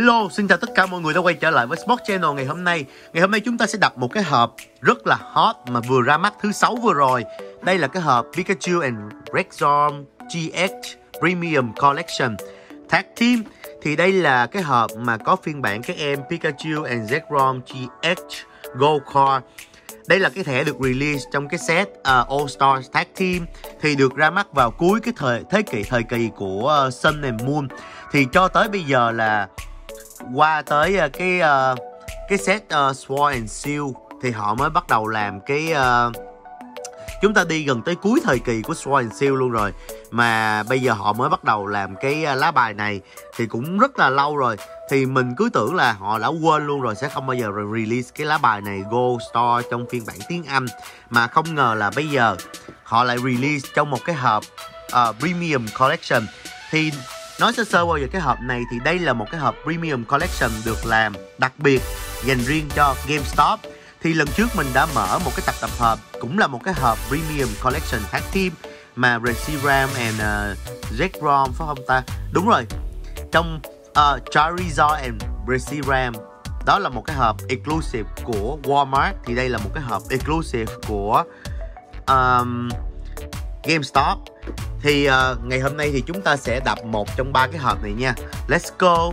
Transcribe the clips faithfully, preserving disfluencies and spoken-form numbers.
Hello, xin chào tất cả mọi người đã quay trở lại với Sport Channel ngày hôm nay. Ngày hôm nay chúng ta sẽ đập một cái hộp rất là hot mà vừa ra mắt thứ sáu vừa rồi. Đây là cái hộp Pikachu and Zekrom giê ích Premium Collection Tag Team. Thì đây là cái hộp mà có phiên bản các em Pikachu and Zekrom giê ích Gold Core. Đây là cái thẻ được release trong cái set uh, All Stars Tag Team. Thì được ra mắt vào cuối cái thời thế kỷ thời kỳ của uh, Sun and Moon. Thì cho tới bây giờ là qua tới uh, cái uh, cái set uh, Sword and Shield thì họ mới bắt đầu làm cái uh, chúng ta đi gần tới cuối thời kỳ của Sword and Shield luôn rồi, mà bây giờ họ mới bắt đầu làm cái uh, lá bài này thì cũng rất là lâu rồi. Thì mình cứ tưởng là họ đã quên luôn rồi, sẽ không bao giờ release cái lá bài này Gold Star trong phiên bản tiếng Anh, mà không ngờ là bây giờ họ lại release trong một cái hộp uh, Premium Collection. Thì nói sơ sơ qua về cái hộp này thì đây là một cái hộp Premium Collection được làm đặc biệt dành riêng cho GameStop. Thì lần trước mình đã mở một cái tập tập hợp cũng là một cái hộp Premium Collection Tag Team mà Reshiram and uh, Zekrom phải không ta? Đúng rồi, trong uh, Charizard and Reshiram, đó là một cái hộp exclusive của Walmart. Thì đây là một cái hộp exclusive của um, GameStop. Thì uh, ngày hôm nay thì chúng ta sẽ đập một trong ba cái hộp này nha. Let's go.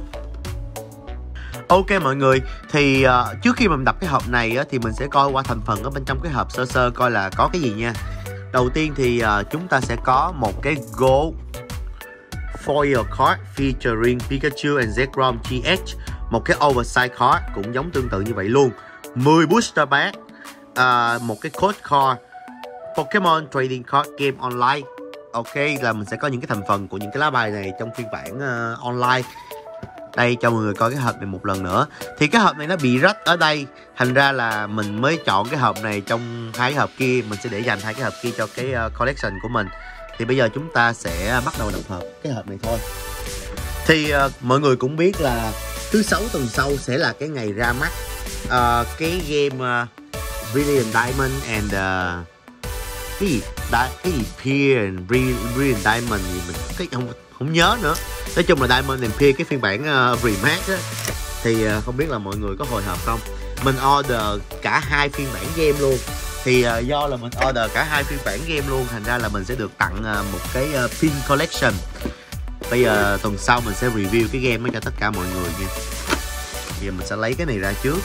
Ok mọi người, thì uh, trước khi mình đập cái hộp này á, thì mình sẽ coi qua thành phần ở bên trong cái hộp sơ sơ coi là có cái gì nha. Đầu tiên thì uh, chúng ta sẽ có một cái Gold Foil Card featuring Pikachu and Zekrom giê ích, một cái Oversize Card cũng giống tương tự như vậy luôn, mười Booster Pack, uh, một cái Code Card, Pokemon Trading Card Game Online. Ok, là mình sẽ có những cái thành phần của những cái lá bài này trong phiên bản uh, online. Đây, cho mọi người coi cái hộp này một lần nữa. Thì cái hộp này nó bị rách ở đây, thành ra là mình mới chọn cái hộp này trong hai cái hộp kia. Mình sẽ để dành hai cái hộp kia cho cái uh, collection của mình. Thì bây giờ chúng ta sẽ bắt đầu đập hộp cái hộp này thôi. Thì uh, mọi người cũng biết là thứ sáu tuần sau sẽ là cái ngày ra mắt uh, cái game uh, Brilliant Diamond and uh, cái gì Đa, cái gì Pear and Brilliant Diamond gì mình cái không không nhớ nữa. Nói chung là Diamond and Pear cái phiên bản uh, remake á. Thì uh, không biết là mọi người có hồi hộp không. Mình order cả hai phiên bản game luôn. Thì uh, do là mình order cả hai phiên bản game luôn, thành ra là mình sẽ được tặng uh, một cái uh, pin collection. Bây giờ uh, tuần sau mình sẽ review cái game cho tất cả mọi người nha. Bây giờ mình sẽ lấy cái này ra trước.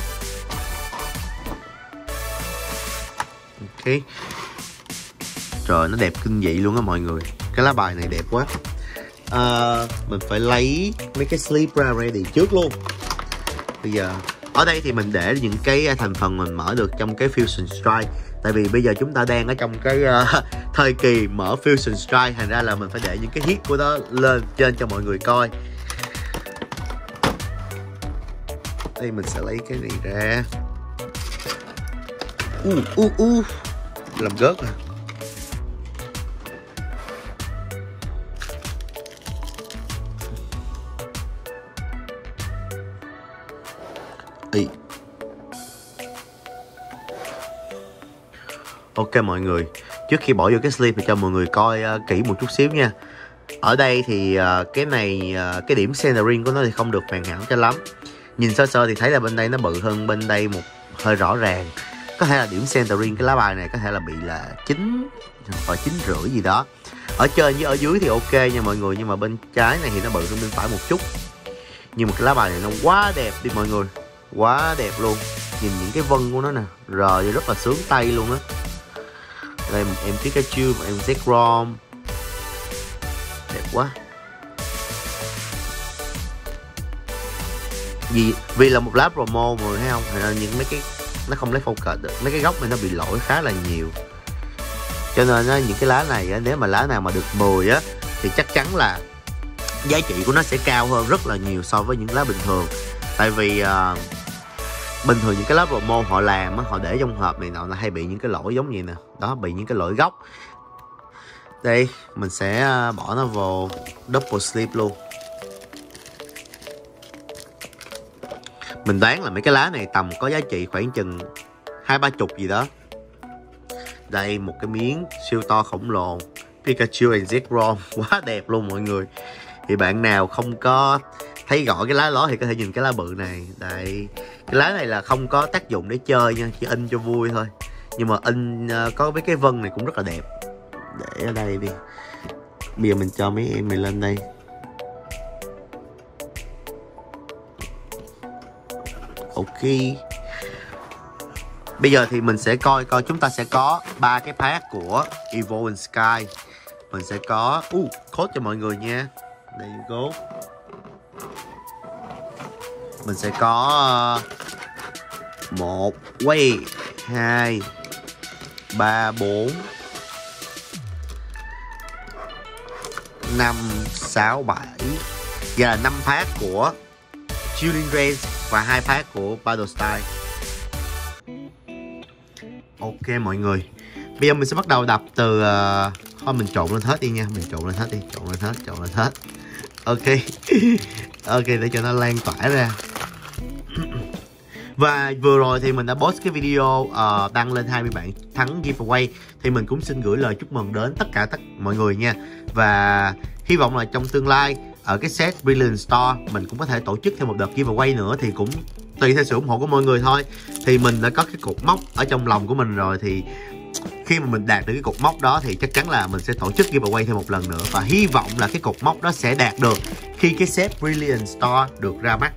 Ok. Trời, nó đẹp kinh dị luôn á mọi người. Cái lá bài này đẹp quá. à, Mình phải lấy mấy cái sleeve ra ready trước luôn. Bây giờ ở đây thì mình để những cái thành phần mình mở được trong cái Fusion Strike. Tại vì bây giờ chúng ta đang ở trong cái uh, thời kỳ mở Fusion Strike, thành ra là mình phải để những cái hit của nó lên trên cho mọi người coi. Đây mình sẽ lấy cái này ra. u u u làm gớt à. Ý. Ok mọi người, trước khi bỏ vô cái sleeve thì cho mọi người coi uh, kỹ một chút xíu nha. Ở đây thì uh, cái này uh, cái điểm centering của nó thì không được hoàn hảo cho lắm. Nhìn sơ sơ thì thấy là bên đây nó bự hơn bên đây một hơi rõ ràng. Có thể là điểm centering cái lá bài này có thể là bị là chín hoặc chín rưỡi gì đó. Ở trên với ở dưới thì ok nha mọi người, nhưng mà bên trái này thì nó bự hơn bên phải một chút. Nhưng mà cái lá bài này nó quá đẹp đi mọi người, quá đẹp luôn. Nhìn những cái vân của nó nè, rờ thì rất là sướng tay luôn á. Đây một em Pikachu, một em Zekrom, đẹp quá. Vì vì là một lá promo mọi người thấy không, thì những mấy cái nó không lấy focus được, mấy cái góc này nó bị lỗi khá là nhiều. Cho nên á, những cái lá này á, nếu mà lá nào mà được mười á thì chắc chắn là giá trị của nó sẽ cao hơn rất là nhiều so với những lá bình thường. Tại vì uh, bình thường những cái lá promo họ làm á, họ để trong hộp này nọ là hay bị những cái lỗi giống vậy nè. Đó, bị những cái lỗi góc. Đây, mình sẽ bỏ nó vào double sleeve luôn. Mình đoán là mấy cái lá này tầm có giá trị khoảng chừng hai ba chục gì đó. Đây, một cái miếng siêu to khổng lồ Pikachu and Zekrom, quá đẹp luôn mọi người. Thì bạn nào không có thấy rõ cái lá đó thì có thể nhìn cái lá bự này. Đây, cái lá này là không có tác dụng để chơi nha, chỉ in cho vui thôi. Nhưng mà in uh, có mấy cái vân này cũng rất là đẹp. Để ở đây đi. Bây giờ mình cho mấy em mình lên đây. Ok. Bây giờ thì mình sẽ coi coi chúng ta sẽ có ba cái pack của Evo and Sky. Mình sẽ có uh, code cho mọi người nha. There you go. Mình sẽ có uh, một, quay, hai, ba, bốn, năm, sáu, bảy. Giờ là năm pack của Chilling Race và hai pack của Battle Style. Ok mọi người. Bây giờ mình sẽ bắt đầu đập từ uh, thôi mình trộn lên hết đi nha. Mình trộn lên hết đi. Trộn lên hết, trộn lên hết. Ok. Ok, để cho nó lan tỏa ra. Và vừa rồi thì mình đã post cái video uh, đăng lên hai mươi bạn thắng giveaway. Thì mình cũng xin gửi lời chúc mừng đến tất cả tất mọi người nha. Và hy vọng là trong tương lai ở cái set Brilliant Store mình cũng có thể tổ chức thêm một đợt giveaway nữa. Thì cũng tùy theo sự ủng hộ của mọi người thôi. Thì mình đã có cái cột mốc ở trong lòng của mình rồi. Thì khi mà mình đạt được cái cột mốc đó thì chắc chắn là mình sẽ tổ chức giveaway thêm một lần nữa. Và hy vọng là cái cột mốc đó sẽ đạt được khi cái set Brilliant Store được ra mắt.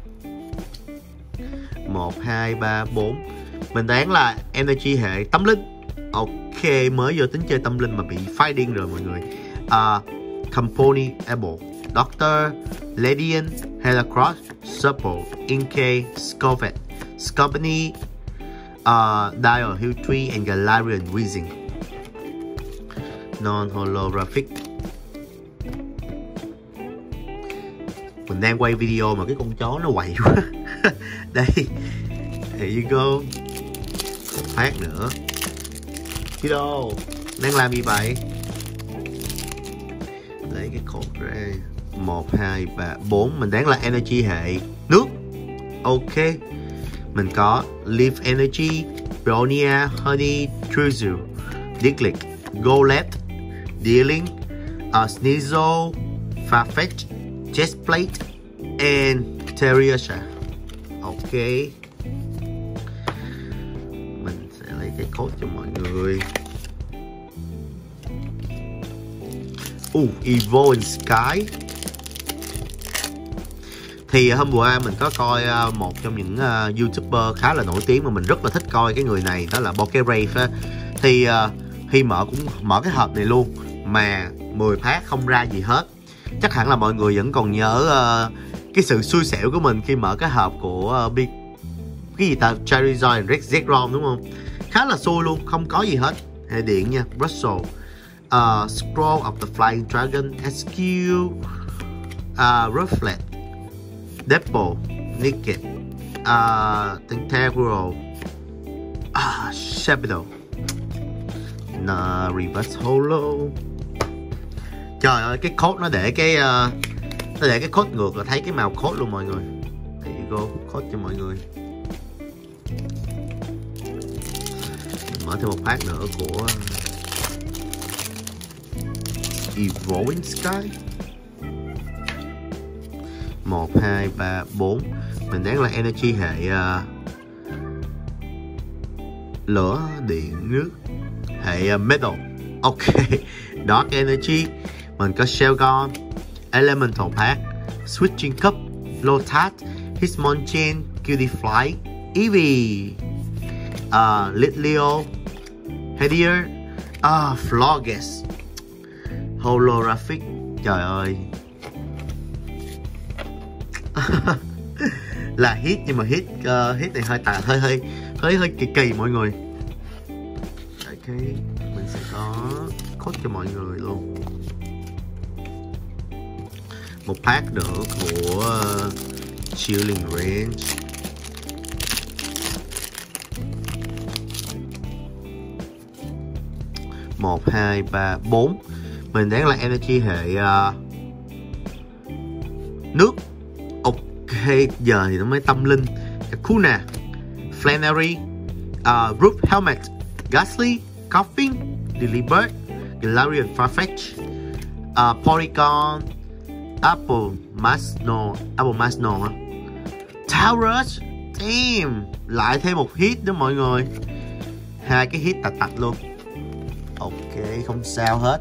Một, hai, ba, bốn. Mình đoán là energy hệ tâm linh. Ok, mới vô tính chơi tâm linh mà bị phai điên rồi mọi người. uh, Company Able, Doctor, Ledian, Helacross, Supple, Inkay, Scovet, Scobany, uh, Dial, Hiltree, and Galarian Weezing. Non-holographic. Mình đang quay video mà cái con chó nó quậy quá. Đây, here you go. Phát nữa. Hello, đang làm gì vậy? Lấy cái cột ra. Một, hai, ba, bốn. Mình đoán là energy hệ nước. Ok. Mình có Leaf Energy, Bronia, Honey, Truzu, Diglett, Golett, Dealing, uh, Sneasel, Farfetch, Chestplate, and Terriershire. Ok. Mình sẽ lấy cái code cho mọi người. Uh, Evo and Sky. Thì hôm qua mình có coi uh, một trong những uh, YouTuber khá là nổi tiếng mà mình rất là thích coi cái người này, đó là Pokerave á. Thì uh, khi mở cũng mở cái hộp này luôn mà mười pack không ra gì hết. Chắc hẳn là mọi người vẫn còn nhớ uh, cái sự xui xẻo của mình khi mở cái hộp của uh, Big cái gì ta, Charizard and Rex Zekrom đúng không? Khá là xui luôn, không có gì hết. Hệ điện nha, Russell, uh, Scroll of the Flying Dragon, S Q, uh, Reflect, Depot, Naked, uh, Tentacruel, uh, Shadow, uh, Reverse Holo. Trời ơi, cái code nó để cái uh, nó để cái code ngược là thấy cái màu code luôn mọi người. There you go, code cho mọi người. Mở thêm một pack nữa của Evo and Sky. Một, hai, ba, bốn. Mình đoán là energy hệ uh, lửa, điện, nước. Hệ uh, metal. Ok. Dark energy. Mình có Shelgon, Elemental Pack, Switching Cup, Lotat, Hitmonchan, Cutiefly, Eevee, uh, Litleo, Hedier, uh, Florges, Holographic. Trời ơi. Là hit nhưng mà hit uh, hit này hơi tà hơi hơi hơi hơi kỳ kỳ mọi người. Ok, mình sẽ có code cho mọi người luôn. Một pack nữa của uh, Chilling Range. Một, hai, ba, bốn. Mình đoán là energy hệ uh, nước. Ok, giờ thì nó mới tâm linh. Kakuna, Flannery, uh, Roof Helmet, Ghastly, Coughing, Delibird, Galarian Farfetch, uh, Porygon, Apple, Masno, Apple Masno hả? Taurus, damn, lại thêm một hit đó mọi người, hai cái hit tạch tạch luôn. Ok, không sao hết.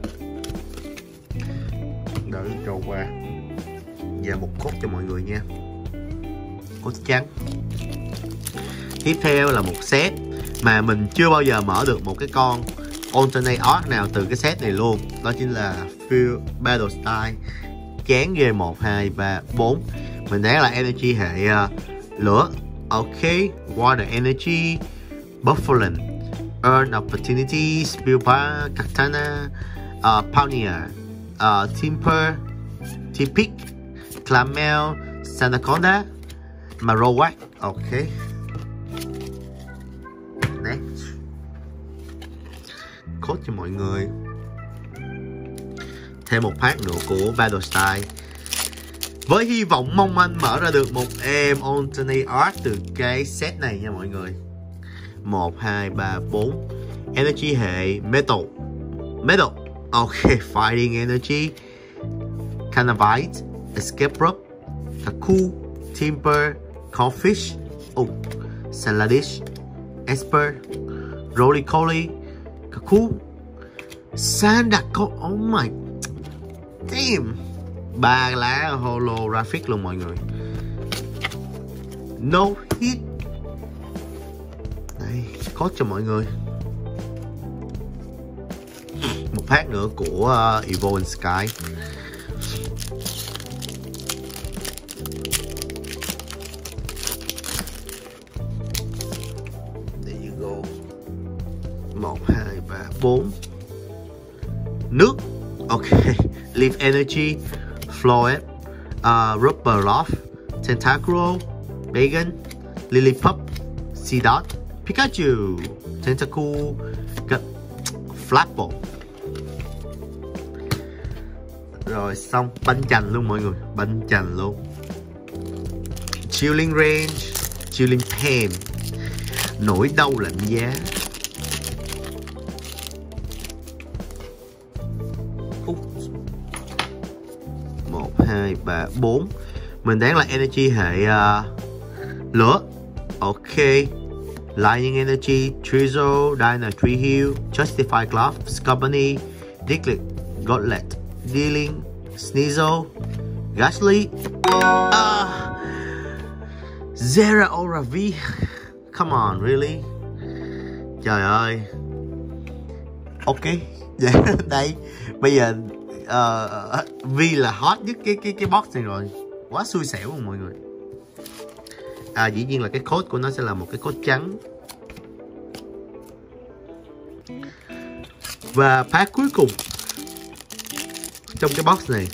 Đợi trâu qua. Và một cốt cho mọi người nha, cốt trắng. Tiếp theo là một set mà mình chưa bao giờ mở được một cái con alternate art nào từ cái set này luôn. Đó chính là Field Battle Style. Chán ghê, một, hai, ba, bốn. Mình đoán là energy hệ uh, lửa. Ok, Water Energy, Buffalo, Earn Opportunity, Spillbar, Katana, uh, Pioneer, uh, Timper, Tipic, Clamel, Sanaconda, Marowak. Ok. Next. Code cho mọi người. Thêm một pack nữa của Battle Style. Với hy vọng mong manh mở ra được một em alternate art từ cái set này nha mọi người. một, hai, ba, bốn. Energy hệ Metal. Metal. Ok, Fighting Energy, Canavite, Escape Rope, Kaku, Timber, Crawfish, oh, Saladish, Esper, Roly Coly, Kaku, Sandaco. Oh my damn, ba lá holographic luôn mọi người. No hit. Đây, code cho mọi người. Một pack nữa của uh, Evolve Sky. There you go. Một, hai, ba, bốn. Nước. Ok. Leaf Energy, Floet, uh, Rubber Loft, Tentacruel, Bacon, Lillipup, Seedot, Pikachu, Tentacle, Flapple. Rồi xong, banh chành luôn mọi người, banh chành luôn. Chilling Range, Chilling Pain, nỗi đau lạnh giá. một, hai, ba, bốn. Mình đoán là energy hệ uh, lửa. Ok. Lightning Energy, Trizo, Dyna Tree Hill, Justify Glove, Scorbunny, Diglett, Gauntlet, Dealing, Sneasel, Gastly, uh, Zera Aura V. Come on, really? Trời ơi. Ok. Đây, bây giờ uh, V là hot nhất cái cái cái box này rồi. Quá xui xẻo luôn mọi người. À, dĩ nhiên là cái code của nó sẽ là một cái code trắng. Và pack cuối cùng trong cái box này.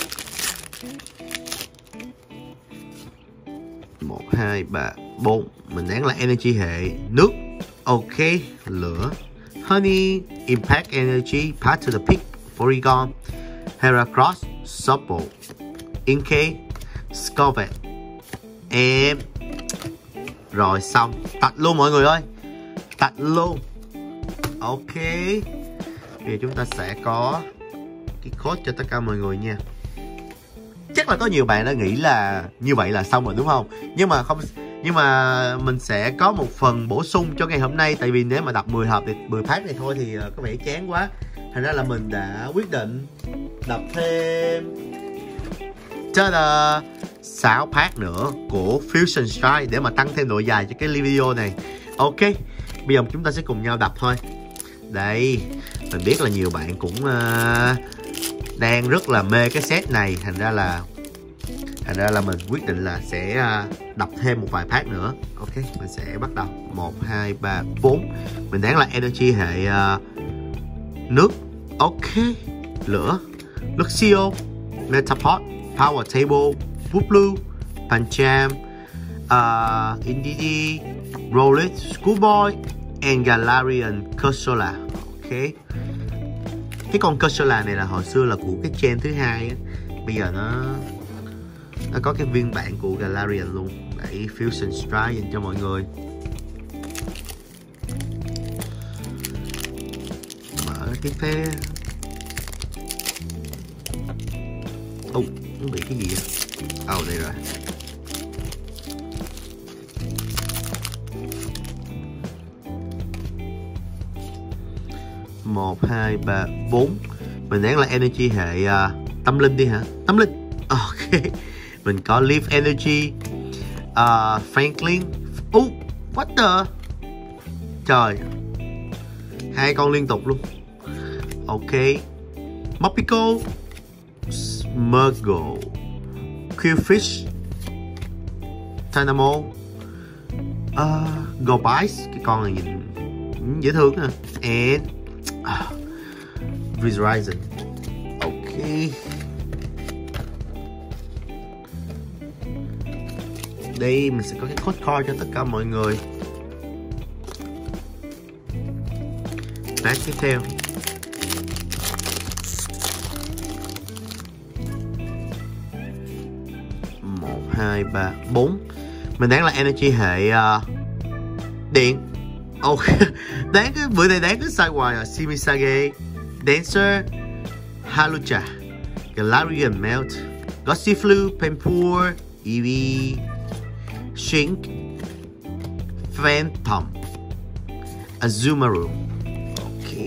một, hai, ba, bốn. Mình đoán là energy hệ nước. Ok, lửa. Honey, Impact Energy, Path to the Peak, Porygon, Heracross, Supple, Inkay, Scorvet. Em rồi xong, tạch luôn mọi người ơi, tạch luôn. Ok, thì chúng ta sẽ có cái code cho tất cả mọi người nha. Chắc là có nhiều bạn đã nghĩ là như vậy là xong rồi đúng không? Nhưng mà không, nhưng mà mình sẽ có một phần bổ sung cho ngày hôm nay. Tại vì nếu mà đập mười hộp thì mười pack này thôi thì có vẻ chán quá. Thành ra là mình đã quyết định đập thêm ta-da, sáu pack nữa của Fusion Strike để mà tăng thêm độ dài cho cái video này. Ok, bây giờ chúng ta sẽ cùng nhau đập thôi. Đây, mình biết là nhiều bạn cũng uh, đang rất là mê cái set này. Thành ra là Thành ra là mình quyết định là sẽ uh, đập thêm một vài pack nữa. Ok, mình sẽ bắt đầu. một, hai, ba, bốn. Mình đoán là energy hệ uh, nước. Ok, lửa, Luxio, Metapod, Power Table, Wooplu, Pancham, uh, Indeedee, Rowlet, Schoolboy, and Galarian Cursola. Ok, cái con Cursola này là hồi xưa là của cái gen thứ hai á. Bây giờ nó nó có cái viên bản của Galarian luôn. Để Fusion Strike dành cho mọi người. Mở tiếp theo. Ồ, oh, nó bị cái gì vậy? Oh, đây rồi. Một, hai, ba, bốn. Mình đoán là energy hệ uh, tâm linh đi hả? Tâm linh. Ok. Mình có Leaf Energy, uh, Franklin. Oh, what the? Trời, hai con liên tục luôn. Ok. Mopico, Smurgle, Qfish, Dynamo, uh, Gobice, cái con này nhìn dễ thương hả? And uh, Verizon. Ok. Đây mình sẽ có cái code card cho tất cả mọi người. Pack tiếp theo. Một, hai, ba, bốn. Mình đoán là energy hệ uh, điện. Oh, đáng cái bữa này đáng cái sai hoài à. Simisage, Dancer, Halucha, Galarian Melt, Gossiflu, Pampur, Eevee, Shink, Phantom, Azumarill. Ok.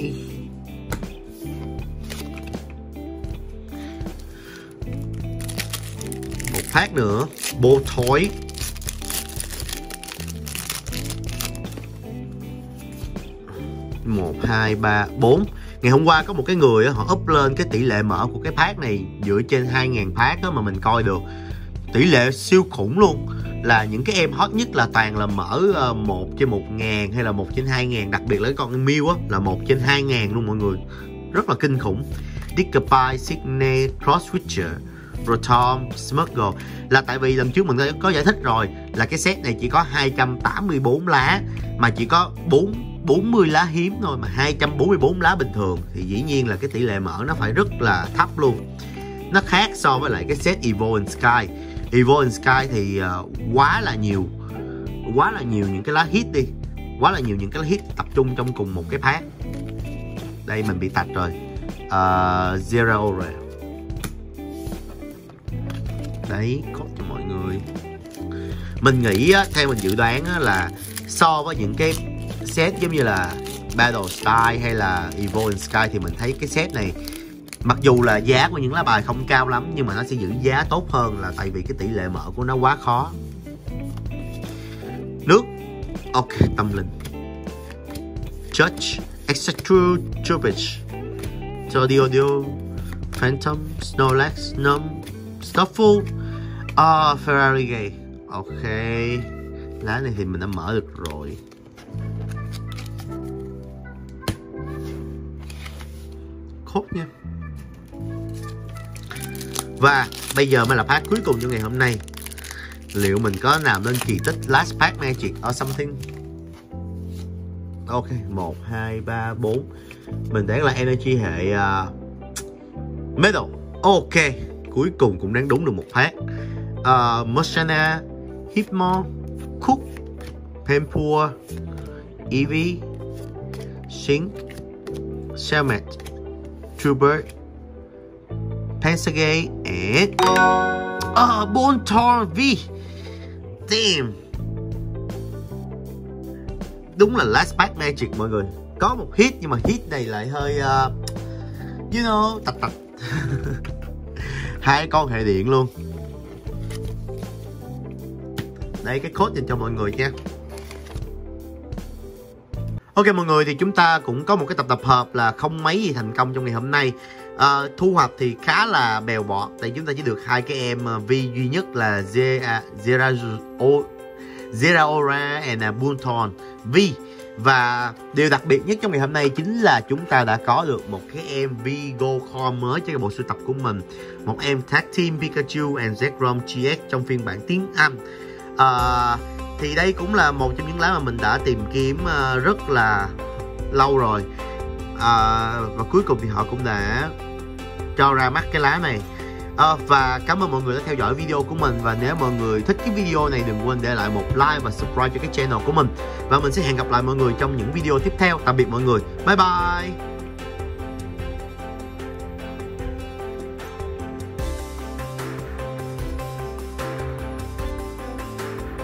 Một pack nữa, Boltoy. Một, hai, ba, bốn. Ngày hôm qua có một cái người họ up lên cái tỷ lệ mở của cái pack này dựa trên hai nghìn pack đó mà mình coi được. Tỷ lệ siêu khủng luôn. Là những cái em hot nhất là toàn là mở một trên một ngàn hay là một trên hai ngàn. Đặc biệt là cái con Mew á là một trên hai ngàn luôn mọi người. Rất là kinh khủng. Dickapie, Signe, Crosswitcher, Rotom, Smurgle. Là tại vì lần trước mình có giải thích rồi là cái set này chỉ có hai trăm tám mươi tư lá mà chỉ có bốn mươi lá hiếm thôi, mà hai trăm bốn mươi tư lá bình thường thì dĩ nhiên là cái tỷ lệ mở nó phải rất là thấp luôn. Nó khác so với lại cái set Evo and Sky. Evo and Sky thì uh, quá là nhiều quá là nhiều những cái lá hit đi, quá là nhiều những cái lá hit tập trung trong cùng một cái pack. Đây mình bị tạch rồi. uh, Zero rồi. Đấy, có cho mọi người. Mình nghĩ á, theo mình dự đoán á, là so với những cái set giống như là Battle Style hay là Evo and Sky thì mình thấy cái set này mặc dù là giá của những lá bài không cao lắm nhưng mà nó sẽ giữ giá tốt hơn, là tại vì cái tỷ lệ mở của nó quá khó. Nước. Ok, tâm linh. Judge, Execute, Trubbish, Todiodio, Phantom, Snorlax, Num, Stuffle, uh, Ferrari Gay. Ok, lá này thì mình đã mở được rồi. Khốt nha. Và bây giờ mới là pack cuối cùng cho ngày hôm nay. Liệu mình có làm nên kỳ tích last pack magic or something? Ok, một, hai, ba, bốn. Mình đoán là energy hệ uh, metal. Ok, cuối cùng cũng đáng đúng được một pack. uh, Moshana, Hitmon, Cook, Pampur, Eevee, Shink, Shelmet, Trubert, Pensagate, and uh, Boltorn V. Damn. Đúng là last pack magic mọi người. Có một hit nhưng mà hit này lại hơi uh, you know, tạch tạch. Hai con hệ điện luôn. Đây cái code dành cho mọi người nha. Ok mọi người, thì chúng ta cũng có một cái tập tập hợp là không mấy gì thành công trong ngày hôm nay. À, thu hoạch thì khá là bèo bọt, tại chúng ta chỉ được hai cái em V duy nhất là Zeraora and Boltorn V. Và điều đặc biệt nhất trong ngày hôm nay chính là chúng ta đã có được một cái em Vigo Core mới cho cái bộ sưu tập của mình. Một em Tag Team Pikachu and Zekrom giê ích trong phiên bản tiếng Anh. À, thì đây cũng là một trong những lá mà mình đã tìm kiếm uh, rất là lâu rồi. À, và cuối cùng thì họ cũng đã cho ra mắt cái lá này. À, và cảm ơn mọi người đã theo dõi video của mình. Và nếu mọi người thích cái video này, đừng quên để lại một like và subscribe cho cái channel của mình. Và mình sẽ hẹn gặp lại mọi người trong những video tiếp theo. Tạm biệt mọi người, bye bye.